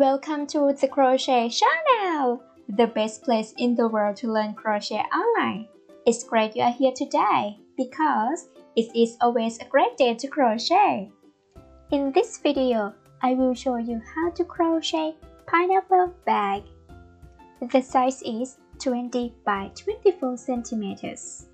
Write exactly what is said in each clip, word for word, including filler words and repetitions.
Welcome to the Crochet Channel, the best place in the world to learn crochet online. It's great you are here today because it is always a great day to crochet. In this video, I will show you how to crochet pineapple bag. The size is twenty by twenty-four centimeters.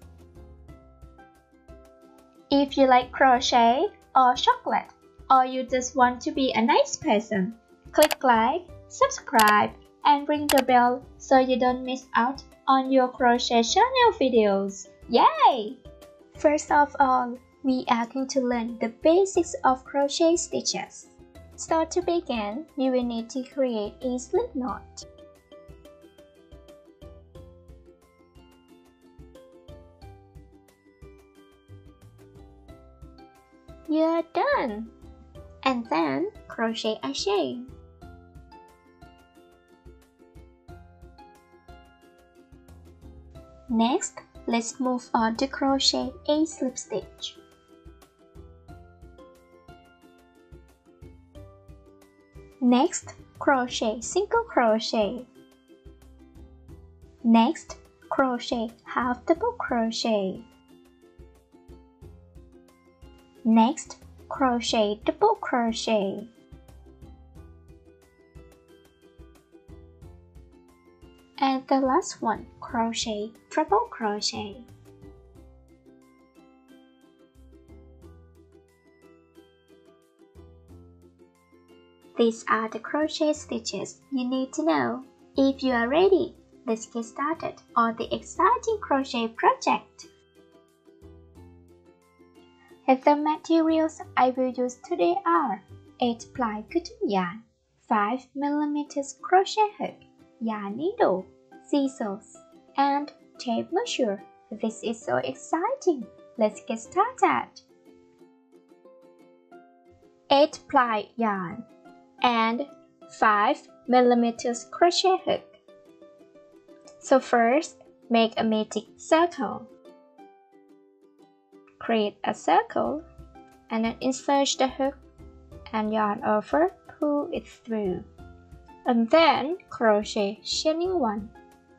If you like crochet or chocolate, or you just want to be a nice person, click like, subscribe, and ring the bell so you don't miss out on your crochet channel videos. Yay! First of all, we are going to learn the basics of crochet stitches. So to begin, you will need to create a slip knot. You're done! And then crochet a chain. Next, let's move on to crochet a slip stitch. Next, crochet single crochet. Next, crochet half double crochet. Next, crochet double crochet. And the last one, crochet treble crochet. These are the crochet stitches you need to know. If you are ready, let's get started on the exciting crochet project. And the materials I will use today are eight ply cotton yarn, five millimeter crochet hook, yarn needle, scissors, and tape measure. This is so exciting! Let's get started. eight ply yarn and five millimeter crochet hook. So first, make a magic circle. Create a circle and then insert the hook and yarn over, pull it through. And then crochet chaining one.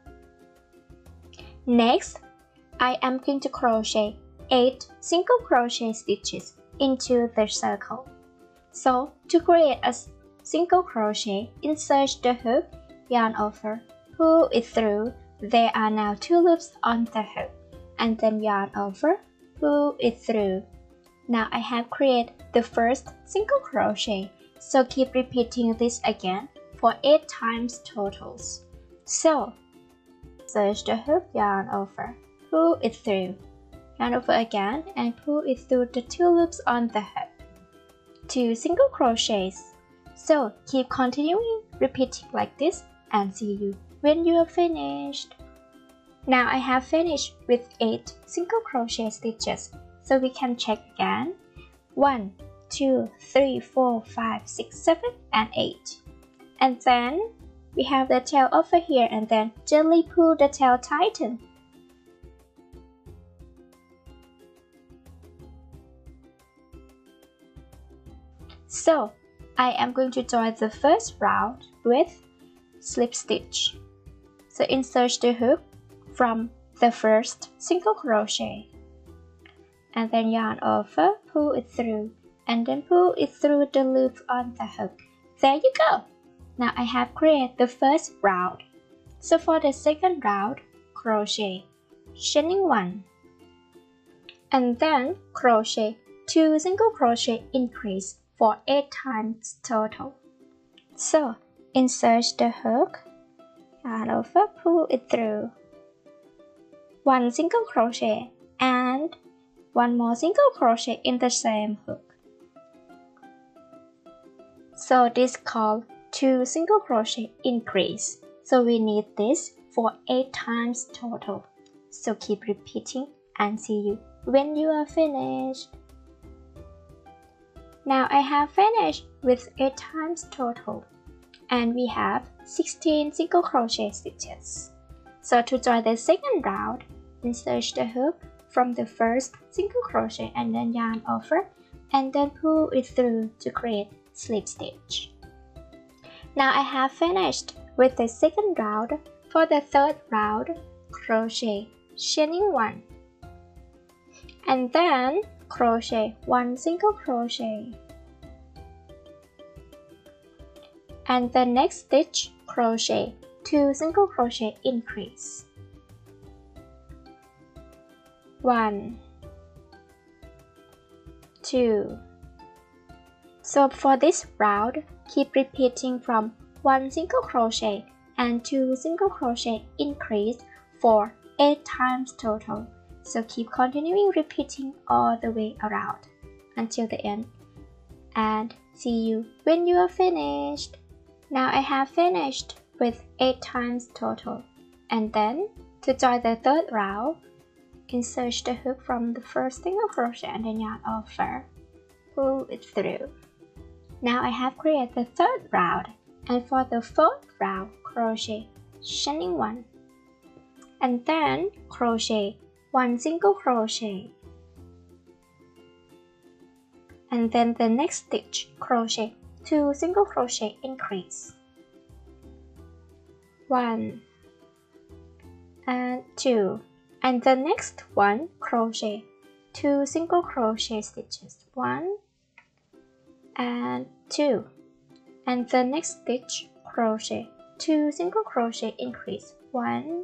Next, I am going to crochet eight single crochet stitches into the circle. So to create a single crochet, insert the hook, yarn over, pull it through. There are now two loops on the hook, and then yarn over, pull it through. Now I have created the first single crochet, so keep repeating this again for eight times totals. So, insert the hook, yarn over, pull it through, yarn over again and pull it through the two loops on the hook. Two single crochets. So keep continuing repeating like this and see you when you are finished. Now I have finished with eight single crochet stitches, so we can check again. one, two, three, four, five, six, seven, and eight. And then we have the tail over here, and then gently pull the tail tighten. So I am going to join the first round with slip stitch. So insert the hook from the first single crochet and then yarn over, pull it through, and then pull it through the loop on the hook. There you go! Now I have created the first round. So for the second round, crochet chaining one, and then crochet two single crochet increase for eight times total. So insert the hook, yarn over, pull it through, one single crochet and one more single crochet in the same hook. So this is called two single crochet increase. So we need this for eight times total. So keep repeating and see you when you are finished. Now I have finished with eight times total, and we have sixteen single crochet stitches. So to join the second round, insert the hook from the first single crochet and then yarn over, and then pull it through to create slip stitch. Now I have finished with the second round. For the third round, crochet chaining one, and then crochet one single crochet, and the next stitch crochet two single crochet increase, one, two. So for this round, keep repeating from one single crochet and two single crochet increase for eight times total. So keep continuing repeating all the way around until the end, and see you when you are finished. Now I have finished with eight times total, and then to join the third round, insert the hook from the first single crochet and the yarn over, pull it through. Now I have created the third round, and for the fourth round, crochet chaining one, and then crochet one single crochet, and then the next stitch crochet two single crochet increase, one and two, and the next one crochet two single crochet stitches, one and two, and the next stitch crochet two single crochet increase, one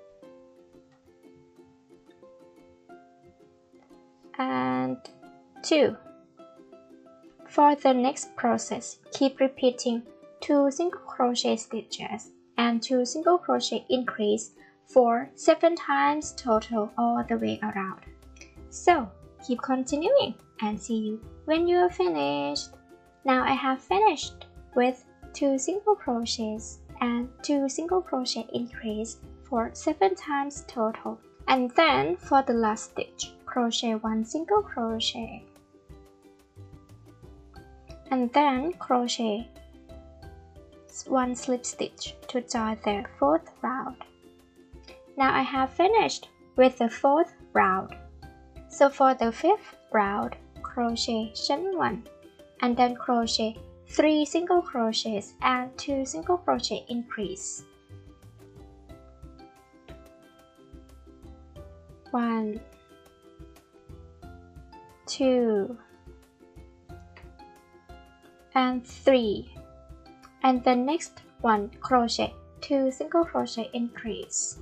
and two. For the next process, keep repeating two single crochet stitches and two single crochet increase for seven times total all the way around. So keep continuing and see you when you are finished. Now I have finished with two single crochets and two single crochet increase for seven times total, and then for the last stitch crochet one single crochet, and then crochet one slip stitch to join the fourth round. Now I have finished with the fourth round. So for the fifth round, crochet chaining one, and then crochet three single crochets and two single crochet increase, one, two, and three, and the next one crochet two single crochet increase,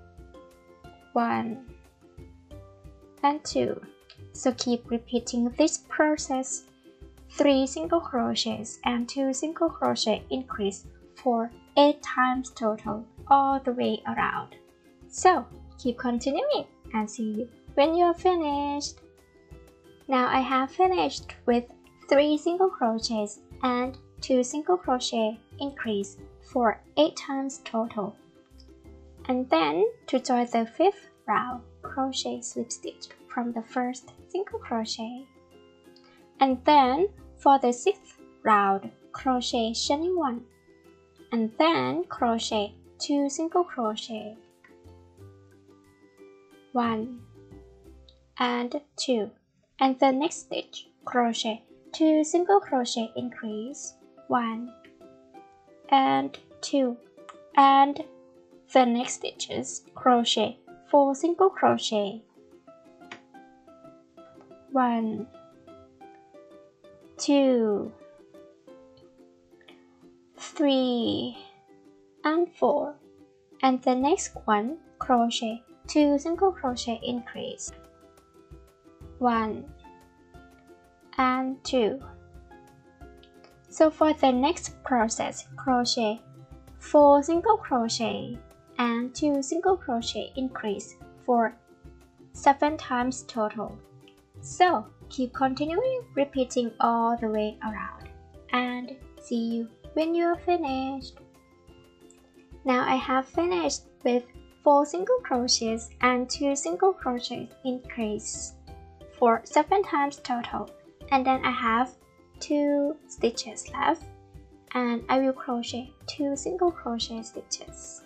one and two. So keep repeating this process, three single crochets and two single crochet increase for eight times total all the way around. So keep continuing and see you when you are finished. Now I have finished with three single crochets and two single crochet increase for eight times total, and then to join the fifth round, crochet slip stitch from the first single crochet, and then for the sixth round, crochet chaining one, and then crochet two single crochet, one and two, and the next stitch crochet two single crochet increase, one and two, and the next stitches crochet four single crochet, one, two, three, and four, and the next one crochet two single crochet increase, one and two. So for the next process, crochet four single crochet and two single crochet increase for seven times total. So keep continuing repeating all the way around, and see you when you are finished. Now I have finished with four single crochets and two single crochet increase for seven times total, and then I have two stitches left, and I will crochet two single crochet stitches,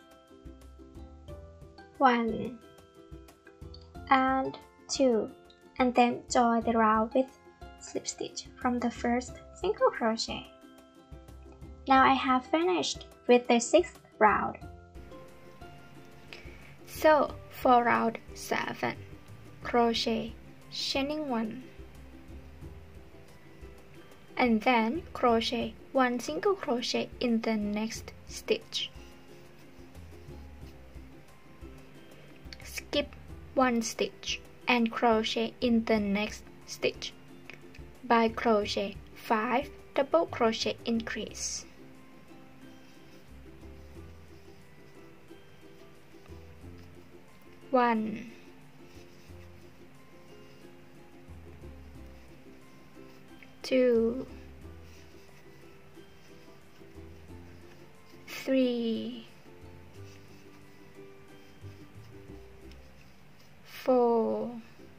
one and two, and then join the round with slip stitch from the first single crochet, Now I have finished with the sixth round. So for round seven, crochet chaining one, and then crochet one single crochet in the next stitch. Skip one stitch and crochet in the next stitch. By crochet five double crochet increase. One, two, three, four,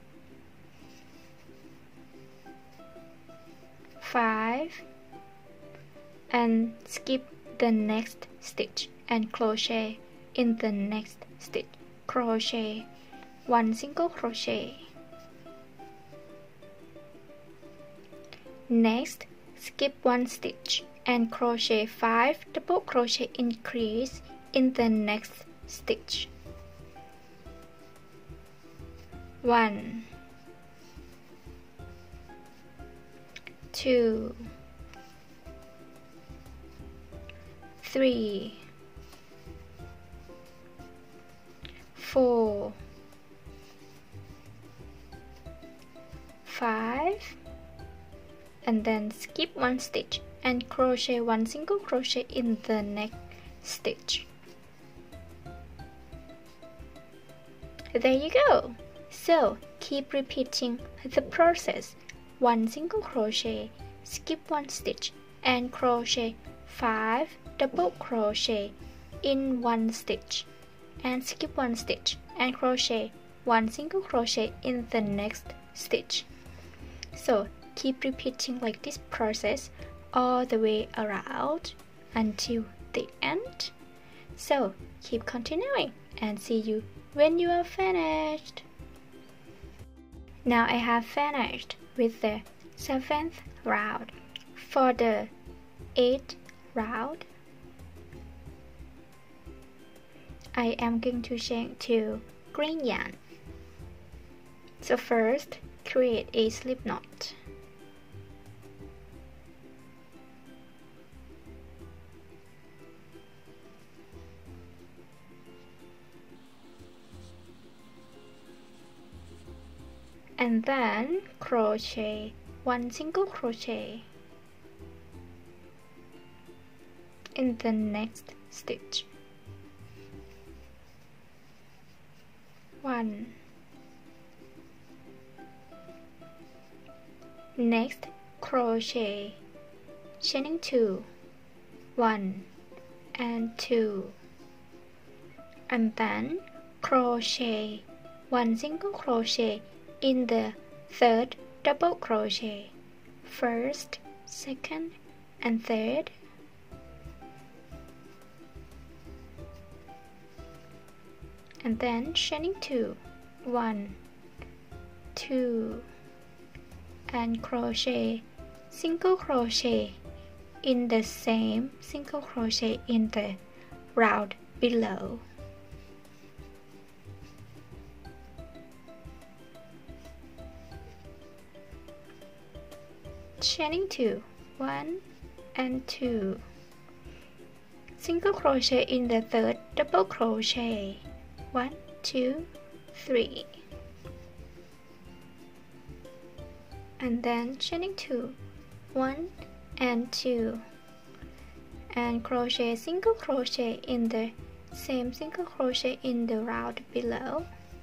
five, and skip the next stitch and crochet in the next stitch. Crochet one single crochet. Next, skip one stitch and crochet five double crochet increase in the next stitch. One, two, three, four, five, and then skip one stitch and crochet one single crochet in the next stitch. There you go. So keep repeating the process. One single crochet, skip one stitch and crochet five double crochet in one stitch, and skip one stitch and crochet one single crochet in the next stitch. So keep repeating like this process all the way around until the end. So keep continuing and see you when you are finished. Now I have finished with the seventh round. For the eighth round, I am going to chain two green yarn. So first, create a slip knot. And then crochet one single crochet in the next stitch. One. Next, crochet chaining two, one and two, and then crochet one single crochet in the third double crochet, first, second, and third, and then chaining two, one, two, and crochet single crochet in the same single crochet in the round below. Chaining two, one and two, single crochet in the third double crochet, one, two, three, and then chaining two, one and two, and crochet single crochet in the same single crochet in the round below.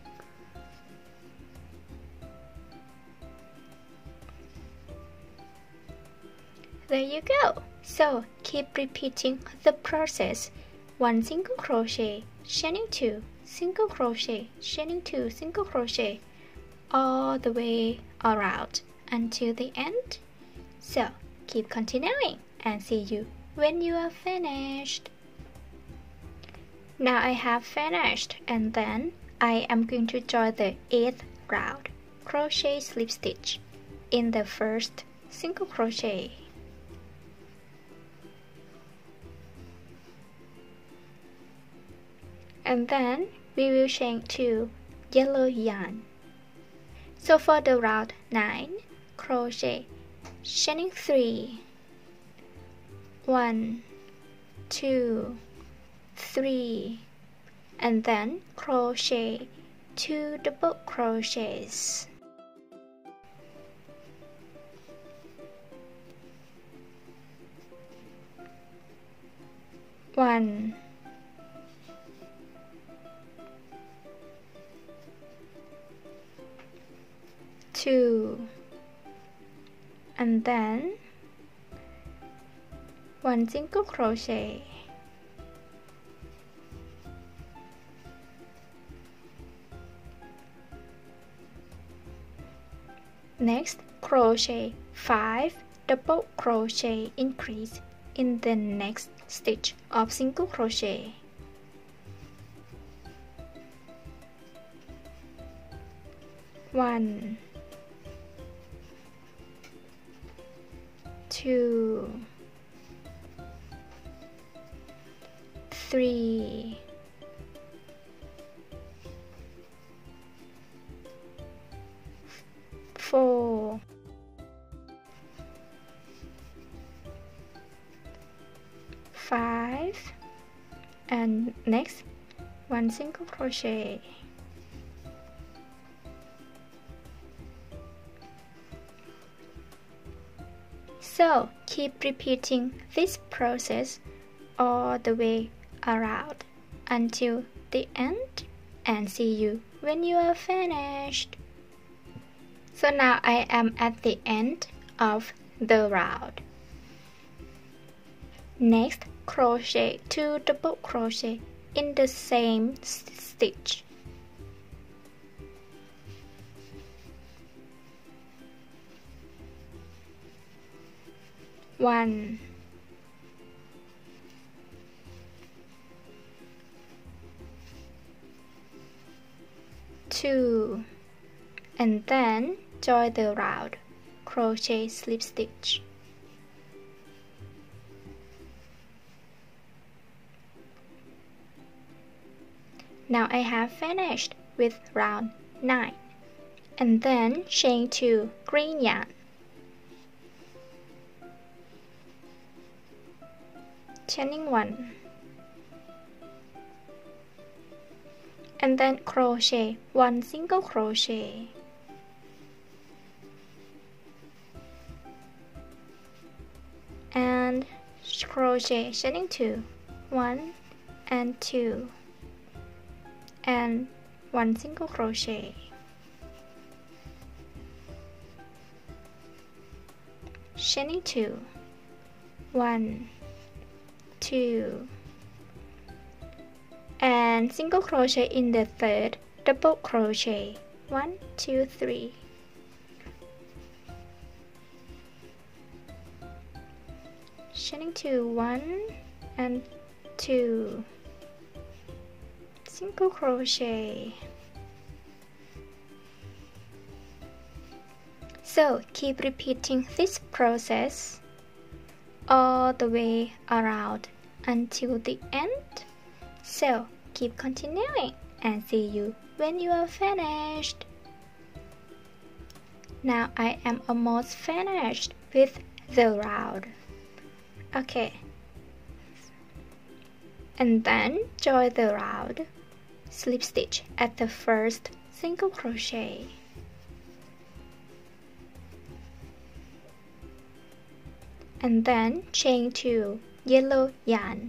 There you go. So keep repeating the process. One single crochet, chaining two, single crochet, chaining two, single crochet, all the way around until the end. So keep continuing and see you when you are finished. Now I have finished, and then I am going to join the eighth round. Crochet slip stitch in the first single crochet. and then we will chain two yellow yarn. So for the round nine, crochet, chaining three, one, two, three, and then crochet two double crochets. One, two, and then one single crochet. Next, crochet five double crochet increase in the next stitch of single crochet. One, two, three, four, five, and next one single crochet. So keep repeating this process all the way around until the end, and see you when you are finished. So now I am at the end of the round. Next, crochet two double crochet in the same stitch. One, two, and then join the round, crochet slip stitch. Now I have finished with round nine, and then chain two green yarn, chaining one, and then crochet one single crochet, and crochet chaining two, one and two, and one single crochet, chaining two, one, two, and single crochet in the third double crochet, one, two, three, chaining two, one and two, single crochet. So keep repeating this process all the way around until the end. So keep continuing, and see you when you are finished. Now I am almost finished with the round. Okay, and then join the round, slip stitch at the first single crochet, and then chain two yellow yarn,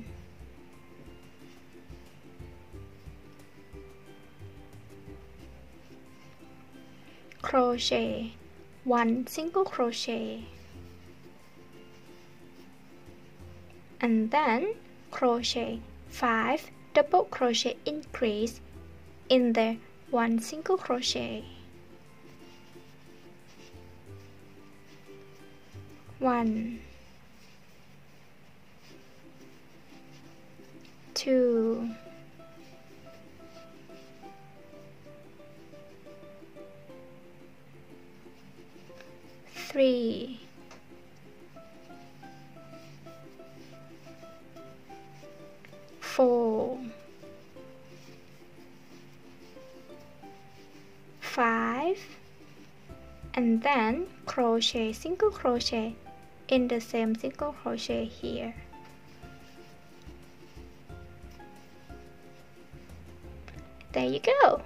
crochet one single crochet, and then crochet five double crochet increase in the one single crochet, one, two, three, four, and then crochet single crochet in the same single crochet here. There you go.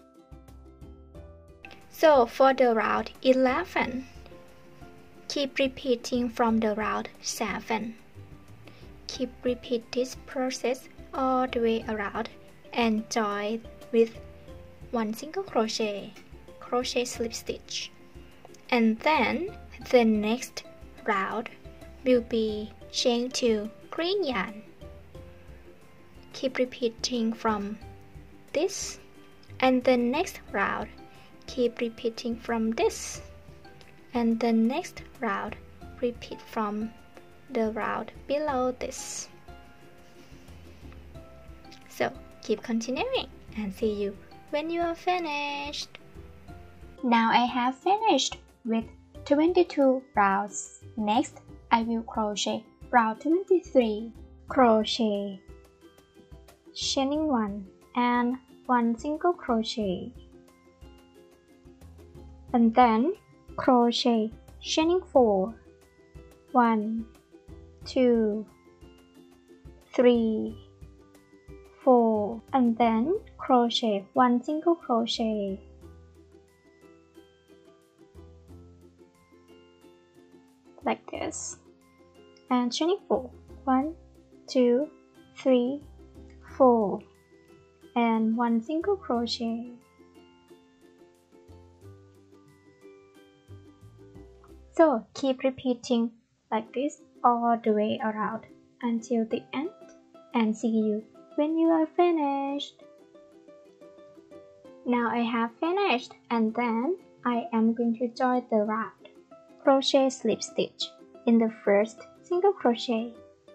So for the round eleven, keep repeating from the round seven. Keep repeat this process all the way around and join with one single crochet, crochet slip stitch. And then the next round will be chain two green yarn. Keep repeating from this, and the next round keep repeating from this, and the next round repeat from the round below this. So keep continuing and see you when you are finished. Now I have finished with twenty-two rounds. Next I will crochet round twenty-three. Crochet, chaining one and one single crochet, and then crochet, chaining four, one, two, three, four, and then crochet one single crochet, like this, and chaining four, one, two, three, four, and one single crochet. So keep repeating like this all the way around until the end, and see you when you are finished. Now I have finished, and then I am going to join the round. Crochet slip stitch in the first single crochet.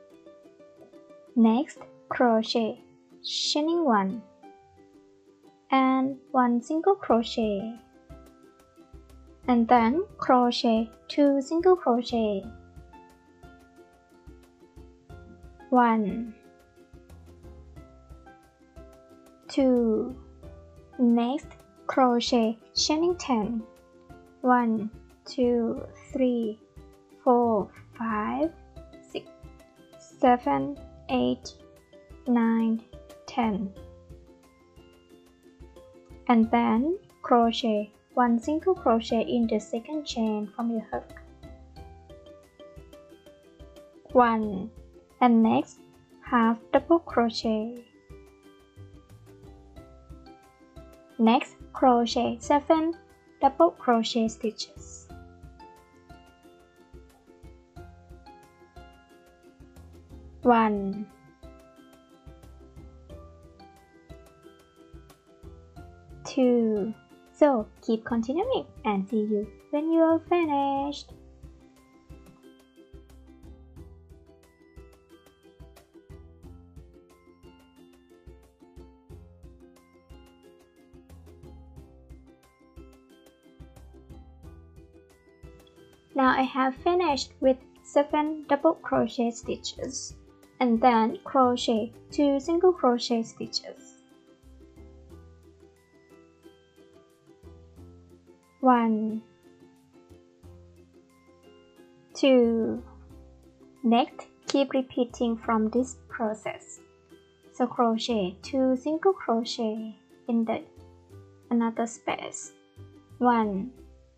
Next crochet, chaining one and one single crochet, and then crochet two single crochet, one, two, next crochet, chaining ten, one, two, three, four, five, six, seven, eight, nine, ten, and then crochet one single crochet in the second chain from your hook, one, and next half double crochet. Next crochet seven double crochet stitches, one, two. So keep continuing and see you when you are finished. Now I have finished with seven double crochet stitches, and then crochet two single crochet stitches, one, two. Next, keep repeating from this process. So crochet two single crochet in the another space, one,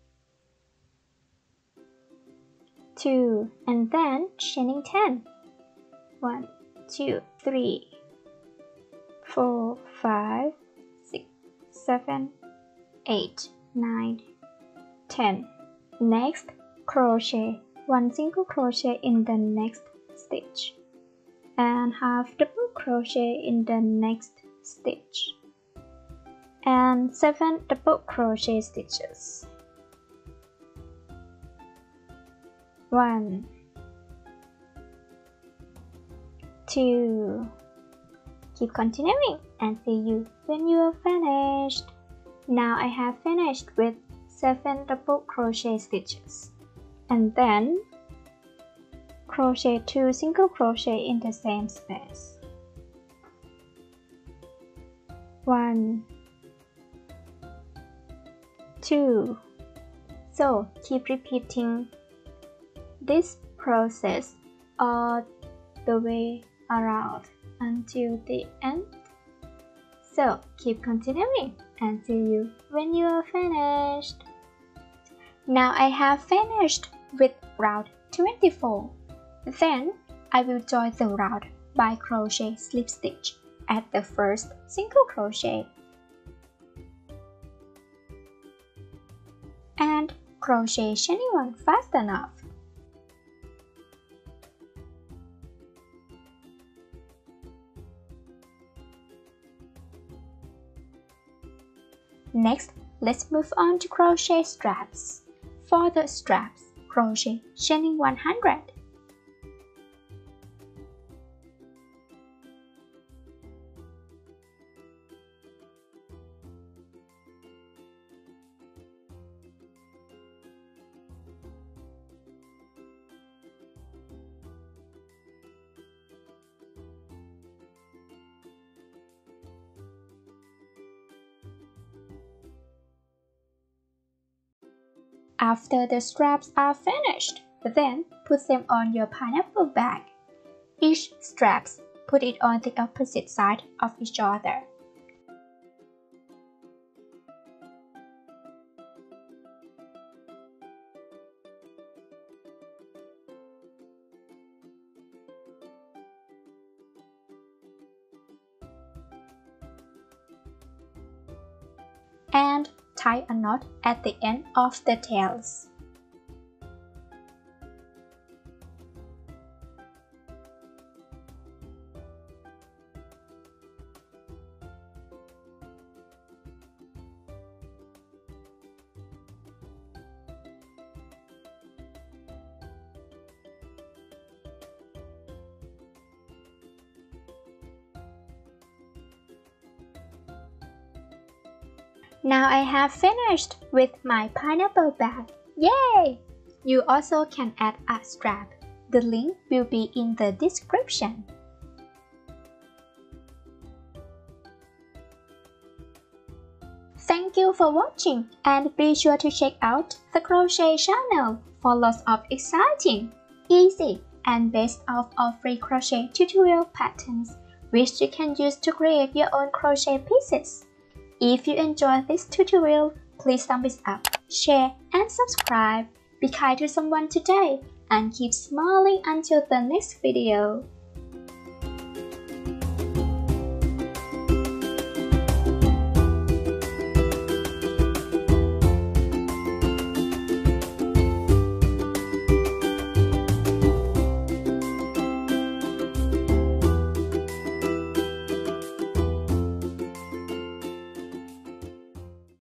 two, and then chaining ten, one, two, three, four, five, six, seven, eight, nine, ten. Next, crochet one single crochet in the next stitch and half double crochet in the next stitch and seven double crochet stitches, one, two. Keep continuing and see you when you are finished. Now I have finished with seven double crochet stitches, and then crochet two single crochet in the same space, one, two, So keep repeating this process all the way around until the end. So keep continuing and see you when you are finished. Now I have finished with round twenty-four. Then I will join the round by crochet slip stitch at the first single crochet and crochet chain one fast enough. Next, let's move on to crochet straps. For the straps, crochet chain one hundred. After the straps are finished, then put them on your pineapple bag. Each straps, put it on the opposite side of each other. And tie a knot at the end of the tails. Now I have finished with my pineapple bag. Yay! You also can add a strap. The link will be in the description. Thank you for watching and be sure to check out the crochet channel for lots of exciting, easy and best of all free crochet tutorial patterns which you can use to create your own crochet pieces. If you enjoyed this tutorial, please thumbs up, share and subscribe. Be kind to someone today and keep smiling until the next video.